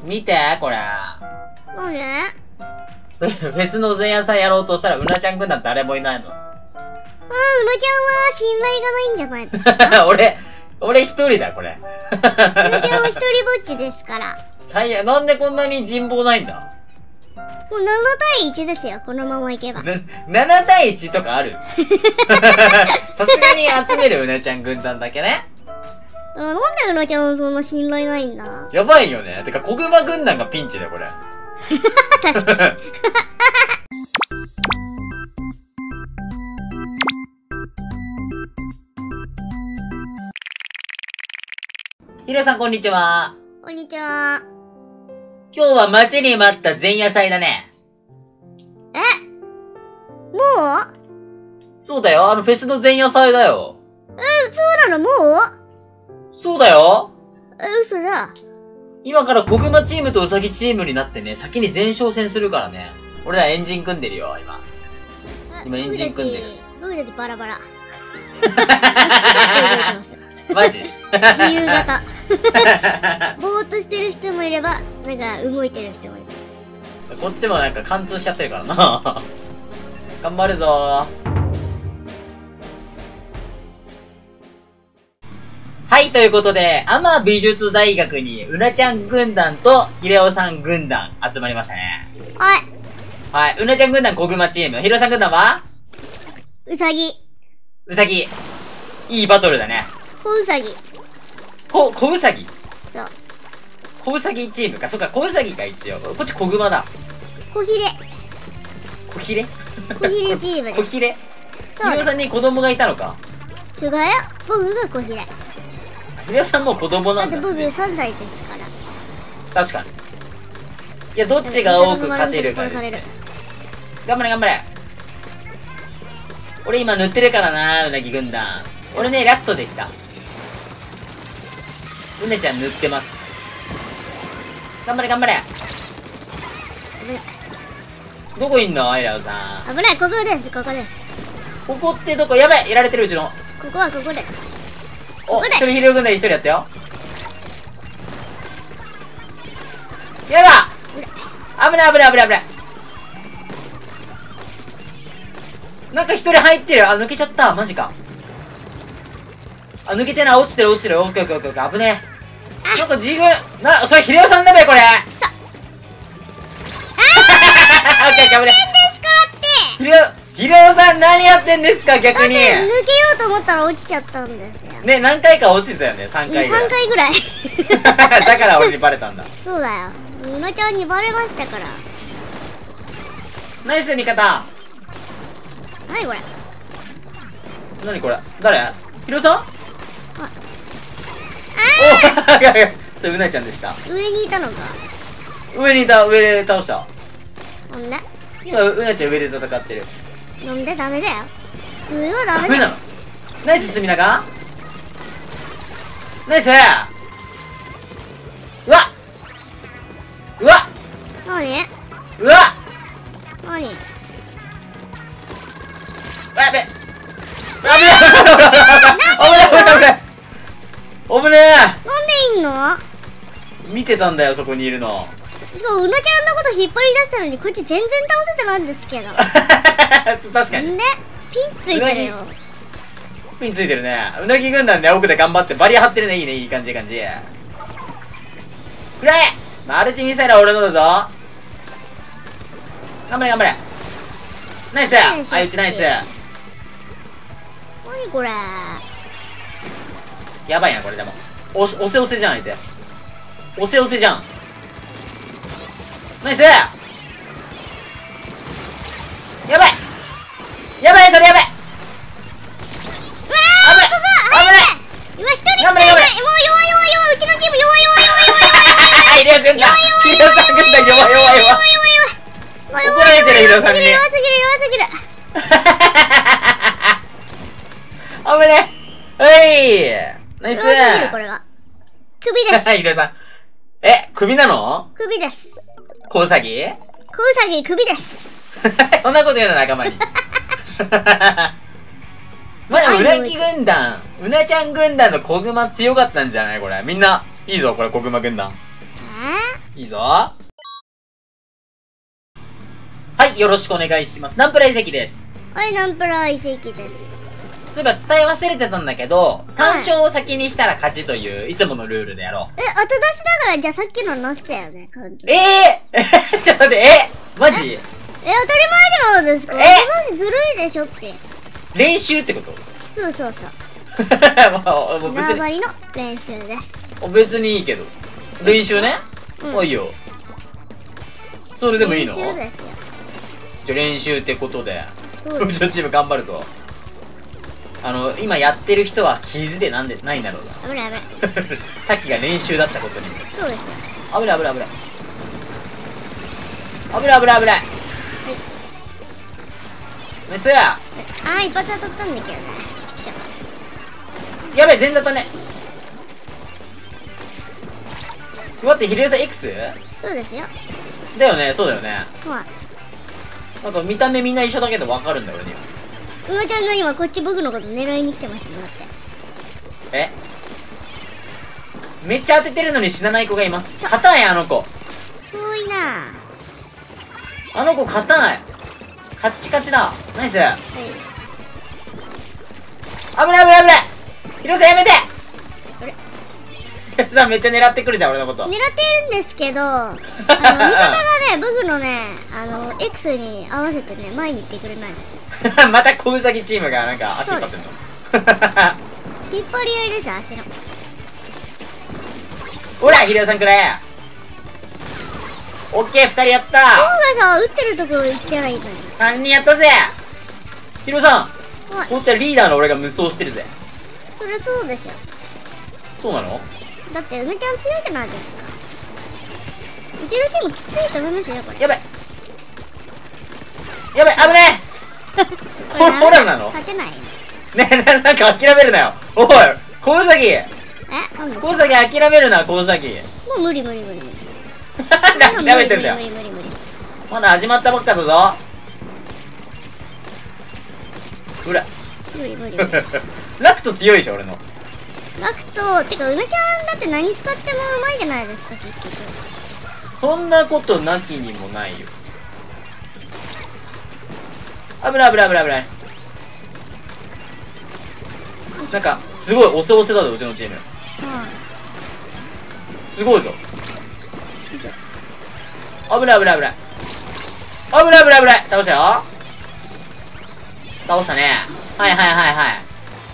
見て、これ。 何？ フェスの前夜祭やろうとしたら、うなちゃん軍団誰もいないの。 うなちゃんは信頼がないんじゃないですか？ 俺一人だ、これ。 うなちゃんは一人ぼっちですから。 最悪、なんでこんなに人望ないんだ？ もう7対1ですよ、このままいけば。 7対1とかある？さすがに集めるうなちゃん軍団だけね。 なんでうなちゃんはそんな信頼ないんだ？ やばいよね。てか、小熊軍団がピンチだよ、これ。 確かに。 ひろさん、こんにちは。 こんにちは。 今日は待ちに待った前夜祭だね。 もそうだよ、フェスの前夜祭だよ。 そうなの？もそうだよ。 嘘だ。 今から小熊チームとうさぎチームになってね、先に前哨戦するからね。俺らエンジン組んでるよ、今。今エンジン組んでる。 僕たちバラバラ。 マジ？ 自由形。ぼーっとしてる人もいれば、なんか動いてる人もいる。 こっちもなんか貫通しちゃってるからな。頑張るぞー。はい、ということで、アマ美術大学にうなちゃん軍団とひろさん軍団集まりましたね。 はい。 はい、うなちゃん軍団小熊チーム、ひろさん軍団はうさぎ。 うさぎ。いいバトルだね。 小うさぎ。 小うさぎ。 そう。 小うさぎチームか。そっか、小うさぎか一応。こっち小熊だ。 小ひれ。 小ひれ小ひれチームです。 小ひれそうひろさんに子供がいたのか。 違うよ。僕が小ひれ。 ひろさんもう子供だってなんだ。 僕3歳ですから。 確かに。いや、どっちが多く勝てるかですね。頑張れ頑張れ。俺今塗ってるからな、うなぎ軍団。俺ね、ラットできた。うねちゃん塗ってます。頑張れ頑張れ。どこいんのアイラウさん。 危ない、ここです、ここです。 ここってどこ？やべえ、やられてるうちの。 ここはここです。 お、一人ヒーロー軍団一人やったよ。やだ！危ない危ない危ない危ない。なんか一人入ってる。あ、抜けちゃった。マジか。あ、抜けてない。落ちてる落ちてる。オッケーオッケーオッケー。危ねえ。なんか自分、それヒレオさんだべ、これ。 くそ。 オッケーオッケー、危ねえ。ヒレオさん何やってんですか、逆に。 だって抜けようと思ったら落ちちゃったんですよ。 ね、何回か落ちてたよね、3回ぐらい。 3回ぐらい。 だから俺にバレたんだ。 そうだよ。うなちゃんにバレましたから。 ナイス味方。 何これ。 何これ、誰？ヒロさん？ あおいやいや、それうなちゃんでした。 上にいたのか。 上にいた、上で倒した。 なんで？ 今うなちゃん上で戦ってる。 なんでダメだよ。上はダメだよ。 ダメなの？ナイス隅中。ナイス。うわっうわっ何？ うわっ何？ やべっ、危ねえ危ねなんでいんの？ え。見てたんだよ、そこにいるの。 そう、うなちゃんのこと引っ張り出したのにこっち全然倒せてないんですけど。 確かに。 なんで？ピンチついてるよ。 ピンついてるね。うなぎ軍団で奥で頑張ってバリア張ってるね。いいね、いい感じいい感じ。くらえマルチミサイルは俺のだぞ。頑張れ頑張れ。ナイス。相打ちナイス。 何これ。 やばいなこれ。でもおせおせじゃん。相手おせおせじゃん。ナイス。やばいやばい、それやばい。 うわー、ここ早く。うわ、一人しかいない。もう弱い弱い弱い。うちのチーム弱い弱い弱い弱い弱い弱い。 はい、りょうくんだ。ひろさん軍団弱い弱い弱い。怒られてる、ひろさんに。 弱すぎる弱すぎる。 危ねえ。はいナイス。 弱すぎるこれが。首です。 ひろさん。首なの？ 首です。 小ウサギ？ 小ウサギ首です。 そんなこと言うの仲間に。まあでもうなぎ軍団、うなちゃん軍団の小熊強かったんじゃないこれ。みんな、いいぞこれ小熊軍団。 いいぞ。はい、よろしくお願いします。ナンプラー遺跡です。 はい、ナンプラー遺跡です。 そういえば伝え忘れてたんだけど、3勝を先にしたら勝ちという、いつものルールでやろう。 後出しだから、じゃあさっきのなしだよね、カウント。 ちょっと待って、マジ？ 当たり前じゃないですか。後出しずるいでしょって。練習ってこと？ そうそうそう。 もう縄張りの練習です。 別にいいけど。練習ね。いいよ。それでもいいの？練習ですよ。じゃあ練習ってことで、うちのチーム頑張るぞ。今やってる人は気づいてないんだろうな。 危ない危ない。 さっきが練習だったことに。 そうですよ。 危ない危ない危ない。危ない危ない危ない。メスや。 一発当たったんだけどね。 やべえ、全然当たんね。待って、ひるよさん X？ そうですよ。 だよね、そうだよね。 はい。 なんか見た目みんな一緒だけど分かるんだよね。 うまちゃんが今こっち僕のこと狙いに来てましたね。だって。 めっちゃ当ててるのに死なない子がいます。勝たない、あの子。 遠いな。 あの子勝たない。カッチカチだ。ナイス。はい。危ない危ない危ない。ヒロさんやめて。 あれ？ ヒロさんめっちゃ狙ってくるじゃん、俺のこと。 狙ってるんですけど、味方がね、僕のね、X に合わせてね、前に行ってくれないんですよ。 また小ウサギチームがなんか足引っ張ってんの。 引っ張り合いです、足の。 ほら、ヒロさんくれ。オッケー、2人やった。 僕がさ、撃ってるとこ行ったらいいのに。 3人やったぜ。ヒロさん、こっちはリーダーの俺が無双してるぜ。 そりゃそうでしょ。 そうなの？ だって梅ちゃん強いじゃないですか。うちのチームきついと思いますよ、これ。 やばいやばい、危ねえ。ホラーなの？ 勝てない。 ねえ、なんか諦めるなよ。おい、小ウサギ。小ウサギ諦めるな、小ウサギ。 もう無理無理無理無理。 諦めてんだよ。 無理無理無理。 まだ始まったばっかだぞ。ほら。 無理無理無理。 ラクト強いでしょ、俺の。 ラクト、てか梅ちゃんだって何使ってもうまいじゃないですか、結局。 そんなことなきにもないよ。危ない危ない危ない危ない。なんかすごい押せ押せだぞ、うちのチーム。すごいぞ。危ない危ない危ない。危ない危ない危ない。倒したよ。倒したね。はいはいはいはい。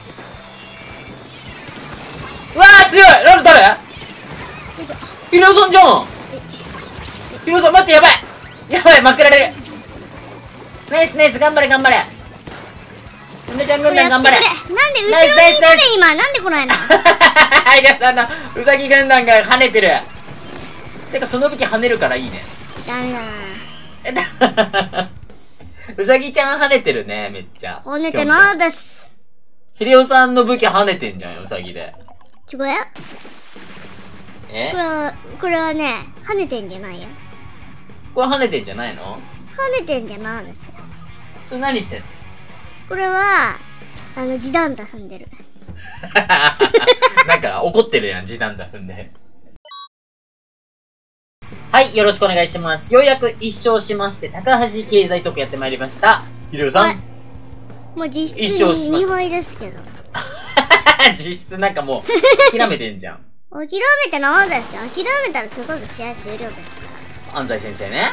うわー強い。誰？ヒロさんじゃん。ヒロさん待って、やばいやばい、負けられる。ナイスナイス、頑張れ頑張れ。梅ちゃん軍団頑張れ。 なんで後ろに行って今、なんで来ないの？ ヒロさんのウサギ軍団が跳ねてる。てかその武器跳ねるからいいね。 ダメだな。ウサギちゃん跳ねてるね、めっちゃ。 跳ねてないです。 ヒレオさんの武器跳ねてんじゃん、ウサギで。 違う？これはね、跳ねてんじゃないよ。 これ跳ねてんじゃないの？ 跳ねてんじゃないですよ。 これ何してんの？ これは、地団打踏んでる。 なんか怒ってるやん、地団打踏んで。はい、よろしくお願いします。ようやく1勝しまして、高橋経済特やってまいりました。ヒロさん。 もう実質2敗ですけど。 実質なんかもう、諦めてんじゃん。 諦めてないですよ。諦めたらそこで試合終了ですから。 安西先生ね。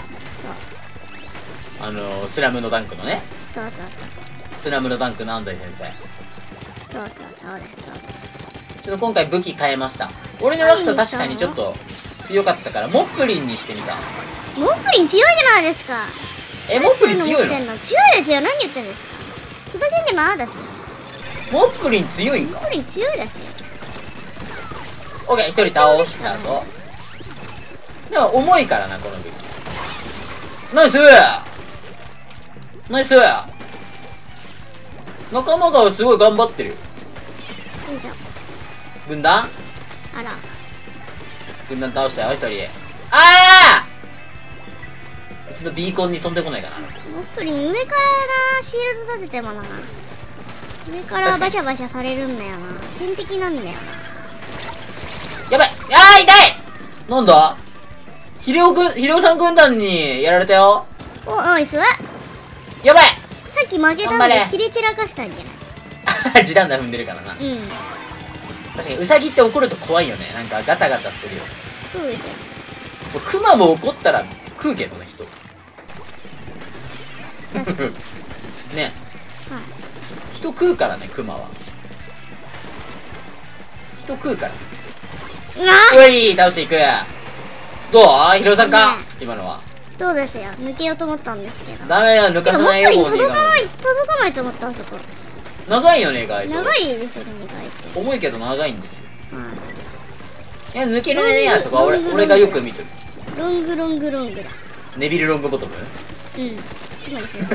スラムのダンクのね。 そうそうそう。 スラムのダンクの安西先生。 そうそうそうです。 ちょっと今回武器変えました。俺のラクト確かにちょっと強かったからモップリンにしてみた。 モップリン強いじゃないですか。 モップリン強いの？ 強いですよ。何言ってんですか。ふざけんじゃないですよ。 モップリン強いんか。 モップリン強いですよ。 オッケー、一人倒したぞ。でも重いからな、この武器。ナイスナイス。仲間がすごい頑張ってる。よいしょ。 軍団？ あら。 軍団倒したよ、一人。ああ！ちょっとビーコンに飛んでこないかな。 モップリン上からな、シールド立ててもな。上からバシャバシャされるんだよな。天敵なんだよな。 やばい。痛い。なんだ？ ヒレオさん軍団にやられたよ。 お、ナイス。さやばい。 っき負けたんで切れ散らかしたんじゃない？ 地団打踏んでるからな。 うん。 確かにウサギって怒ると怖いよね。なんかガタガタするよ。 そうですよ。 クマも怒ったら食うけどね、人。ね。 はい。 人食うからね、クマは。人食うから。 うわうい、倒していく。どう？ヒロさんか、今のは。 どうですよ。抜けようと思ったんですけど。 ダメだ、抜かさないよ。 てかモップに届かないと思ったあそこ。 長いよね、意外と。 長いですよね、意外と。 重いけど長いんですよ。 はい。 いや、抜けるね、あそこは俺がよく見てる。 ロングロングロングだ。 ネビルロングボトム？ うん。つまりそう。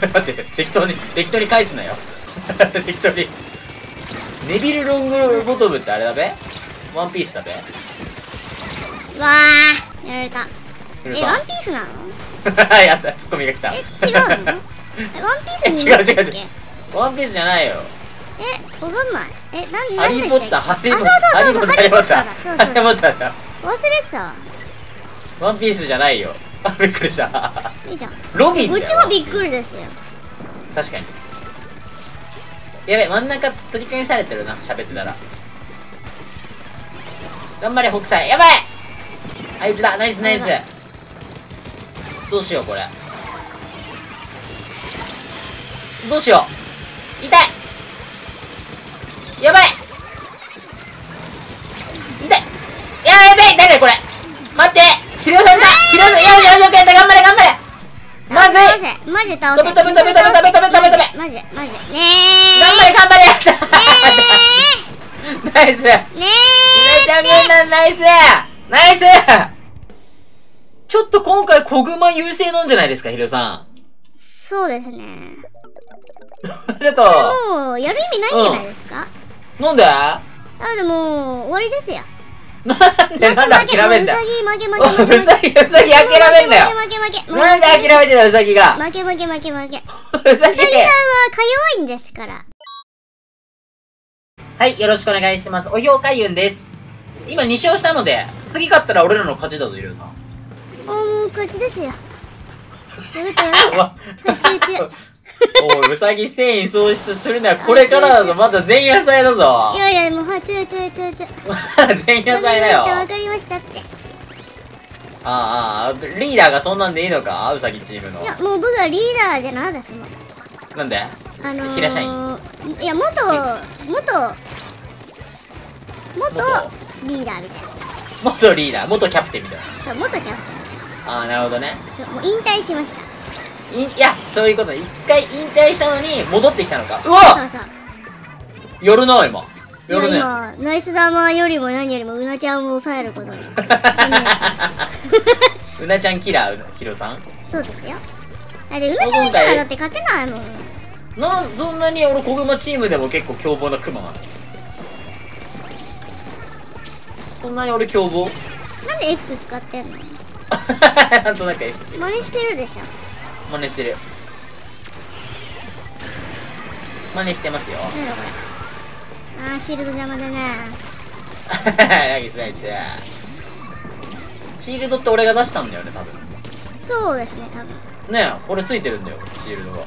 待って、適当に返すなよ。適当に。ネビルロングボトムってあれだべ？ワンピースだべ？ わー、やられた。ワンピースなの？ やった、ツッコミが来た。 違うの？ワンピースに違う。ワンピースじゃないよ。 わかんない。 ハリーポッター、ハリーポッター。 ハリーポッターだ。 忘れてたわ。 ワンピースじゃないよ。びっくりした。 いいじゃん。 ロビンだよ。 こっちもびっくりですよ。 確かに。やべ、真ん中取り返されてるな、喋ってたら。頑張れ、北斎。やばい！はい、うちだ。ナイスナイス。どうしよう、これ。どうしよう。痛い！やばい！痛い！やべえ！誰これ！待って！ヒロさんだ！ヒロさん、よくやった！頑張れ頑張れ！まずい！ マジで倒せ。 食べ。マジで。 ね頑張れナイス！ ねひなちゃん軍団ナイス！ちょっと今回小熊優勢なんじゃないですか、ヒロさん。 そうですね。 ちょっと。 もう、やる意味ないんじゃないですか？ なんで？ でも、終わりですよ。 なんで諦めんだよ。 うさぎ諦めんだよ。 負け。 なんで諦めてんだよ、うさぎが。 負け。うさぎさんはか弱いんですから。 はい、よろしくお願いします。お評価ゆんです。今2勝したので、次勝ったら俺らの勝ちだぞ、ゆるさん。 もう勝ちですよ。やった。 おい、うさぎ繊維喪失するな。これからだぞ。まだ前夜祭だぞ。 いや、もう、まだ前夜祭だよ。 わかりましたって。 リーダーがそんなんでいいのか、うさぎチームの。 いや、もう僕はリーダーじゃないですもん。 なんで？平社員。 いや、元リーダーみたいな。 元リーダー、元キャプテンみたいな。 そう、元キャプテン。 なるほどね。 もう引退しました。 いや、そういうことね。一回引退したのに戻ってきたのか。うわ！ そう。 やるな、今。やるね。 今、ナイス玉よりも何よりもうなちゃんを抑えることに。 うなちゃんキラー、ヒロさん。 そうですよ。で、うなちゃんいたらだって勝てないもん。 そんなに俺、小熊チームでも結構凶暴なクマなの。そんなに俺凶暴？ なんで X 使ってんの？ なんとなく真似してるでしょ。 真似してる。真似してますよ。 なんだこれ。シールド邪魔だな。 ナイス。シールドって俺が出したんだよね、多分。 そうですね、多分。 ねえ、これついてるんだよ、シールドが。 よ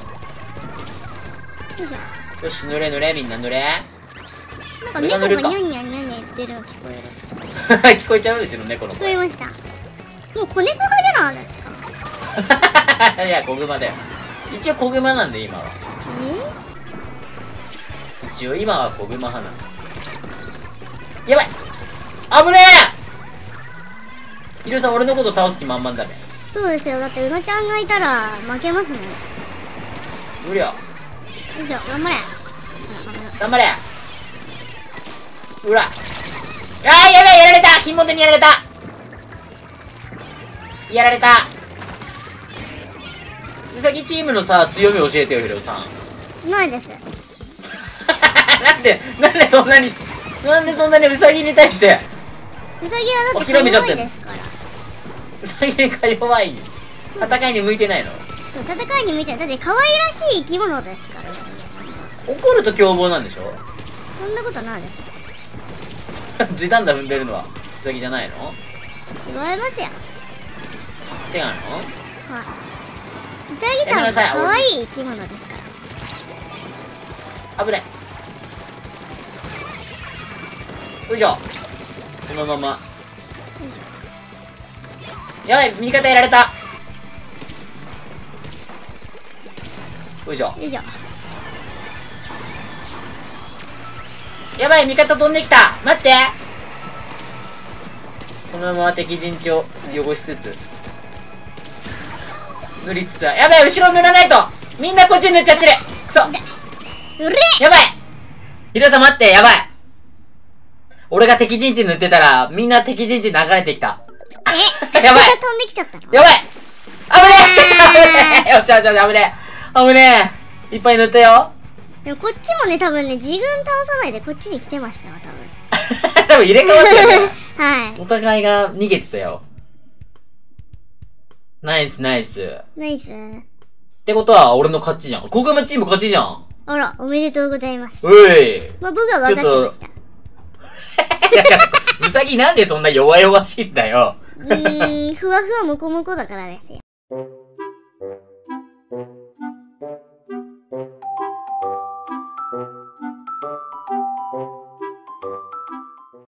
いしょ。 よし、塗れ、みんな塗れ。 なんか猫がニャンニャン言ってるの聞こえる。 聞こえちゃう？うちの猫の声。 聞こえました。もう子猫派じゃないですか。 いや、小熊だよ。一応小熊なんで、今は。一応今は小熊派なんだ。やばい！危ねえ！ヒロさん、俺のこと倒す気満々だね。 そうですよ。だってうなちゃんがいたら負けますね。 無理よ。 よいしょ、頑張れ。 頑張れ！うら。やばい！やられた！金門でにやられた！うさぎチームのさ、強み教えてよ、ヒロさん。 ないです。 なんでそんなにうさぎに対して。 うさぎはだって弱いですから。 うさぎが弱い。戦いに向いてないの？ 戦いに向いてない。だって可愛らしい生き物ですから。 怒ると凶暴なんでしょ？ そんなことないです。 地団打踏んでるのはうさぎじゃないの？ 違いますよ。 違うの？ はい。ウサギさんは可愛い生き物ですから。 危ない。よいしょ。このまま。やばい、味方やられた。よいしょ。 よいしょ。 やばい、味方飛んできた。待って。このまま敵陣地を汚しつつ塗りつつ、やばい、後ろ塗らないと。みんなこっちに塗っちゃってる。くそ。 うれ。 やばい。ヒロさん待って、やばい。俺が敵陣地塗ってたら、みんな敵陣地流れてきた。やばい。 飛んできちゃったの。 やばい。危ねえ。よっしゃよっしゃ、危ねえ。危ねえ。いっぱい塗ったよ。 でもこっちもね、多分ね、自軍倒さないでこっちに来てましたわ、多分。 多分入れ替わってるね。 はい。 お互いが逃げてたよ。ナイスナイス。 ナイス。 ってことは、俺の勝ちじゃん。コグマチーム勝ちじゃん。 あら、おめでとうございます。 うい。 まあ、僕は分かってました。 だから、ウサギなんでそんな弱々しいんだよ。 ふわふわもこもこだからですよ。